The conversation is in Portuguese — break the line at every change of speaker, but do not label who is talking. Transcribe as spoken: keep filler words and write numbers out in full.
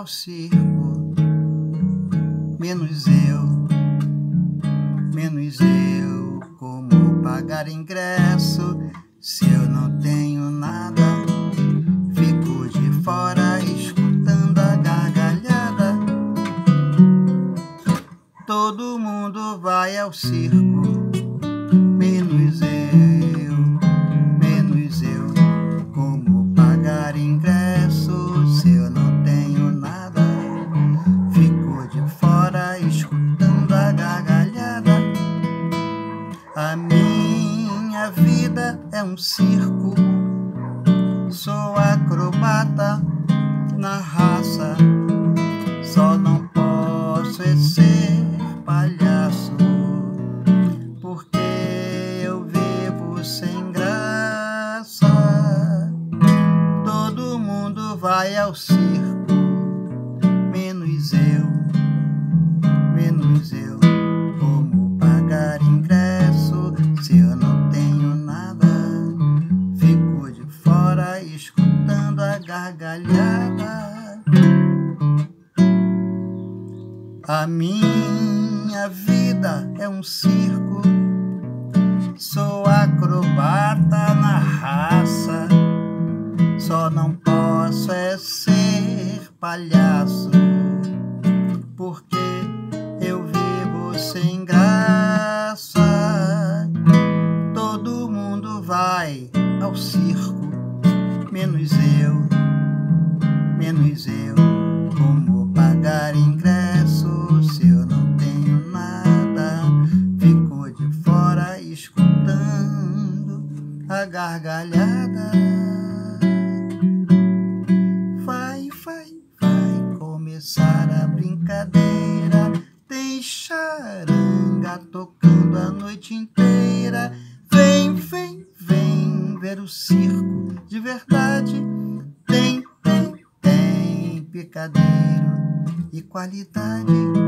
ao circo, menos eu, menos eu. Como pagar ingresso se eu não tenho nada? Fico de fora escutando a gargalhada. Todo mundo vai ao circo, menos eu, menos eu. Como pagar ingresso se eu não tenho nada? Fico de fora escutando a gargalhada. A minha vida é um circo, sou acrobata na raça. Só não posso é ser palhaço, porque eu vivo sem graça. Todo mundo vai ao circo, menos eu, menos eu. Como pagar ingresso se eu não tenho nada? Fico de fora escutando a gargalhada. A minha vida é um circo, sou acrobata na raça. Só não posso é ser palhaço, porque eu vivo sem graça. Todo mundo vai ao circo, menos eu, menos eu. Como pagar ingresso se eu não tenho nada? Fico de fora escutando a gargalhada. Vai, vai, vai começar a brincadeira. Tem charanga tocando a noite inteira. Vem, vem, vem ver o circo de verdade. Tem, tem, tem picadeiro e qualidade.